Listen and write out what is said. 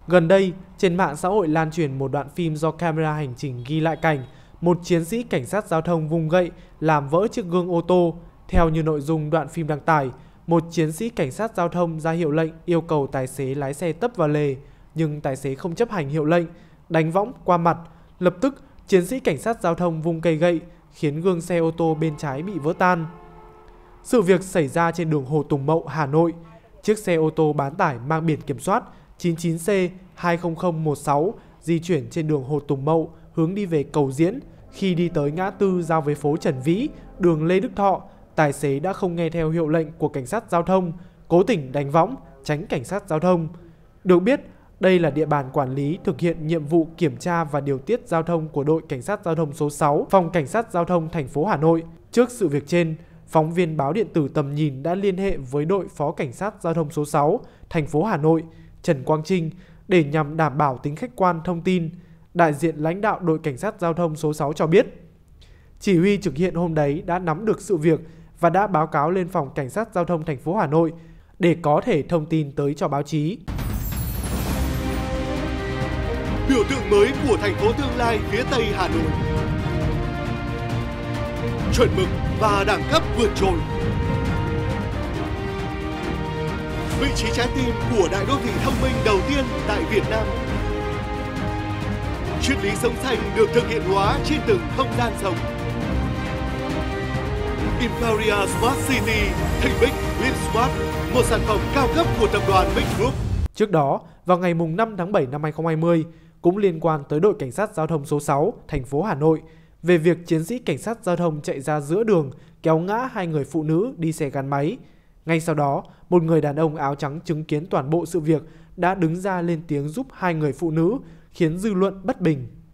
Gần đây, trên mạng xã hội lan truyền một đoạn phim do camera hành trình ghi lại cảnh một chiến sĩ cảnh sát giao thông vung gậy làm vỡ chiếc gương ô tô. Theo như nội dung đoạn phim đăng tải, một chiến sĩ cảnh sát giao thông ra hiệu lệnh yêu cầu tài xế lái xe tấp vào lề, nhưng tài xế không chấp hành hiệu lệnh, đánh võng qua mặt. Lập tức, chiến sĩ cảnh sát giao thông vung cây gậy khiến gương xe ô tô bên trái bị vỡ tan. Sự việc xảy ra trên đường Hồ Tùng Mậu, Hà Nội. Chiếc xe ô tô bán tải mang biển kiểm soát 99C20016 di chuyển trên đường Hồ Tùng Mậu hướng đi về Cầu Diễn. Khi đi tới ngã tư giao với phố Trần Vĩ, đường Lê Đức Thọ, tài xế đã không nghe theo hiệu lệnh của cảnh sát giao thông, cố tình đánh võng, tránh cảnh sát giao thông. Được biết, đây là địa bàn quản lý thực hiện nhiệm vụ kiểm tra và điều tiết giao thông của đội cảnh sát giao thông số 6, phòng cảnh sát giao thông thành phố Hà Nội. Trước sự việc trên, phóng viên báo điện tử Tầm Nhìn đã liên hệ với đội phó cảnh sát giao thông số 6, thành phố Hà Nội, Trần Quang Trinh để nhằm đảm bảo tính khách quan thông tin. Đại diện lãnh đạo đội cảnh sát giao thông số 6 cho biết, chỉ huy trực hiện hôm đấy đã nắm được sự việc và đã báo cáo lên phòng cảnh sát giao thông thành phố Hà Nội để có thể thông tin tới cho báo chí. Biểu tượng mới của thành phố tương lai phía Tây Hà Nội. Chuẩn mực và đẳng cấp vượt trội. Vị trí trái tim của đại đô thị thông minh đầu tiên tại Việt Nam. Triết lý sống xanh được thực hiện hóa trên từng không gian sống. Imperial Smart City, Thịnh Bích Live Smart, một sản phẩm cao cấp của tập đoàn Big Group. Trước đó, vào ngày 5 tháng 7 năm 2020, cũng liên quan tới đội cảnh sát giao thông số 6, thành phố Hà Nội, về việc chiến sĩ cảnh sát giao thông chạy ra giữa đường kéo ngã hai người phụ nữ đi xe gắn máy. Ngay sau đó, một người đàn ông áo trắng chứng kiến toàn bộ sự việc đã đứng ra lên tiếng giúp hai người phụ nữ, khiến dư luận bất bình.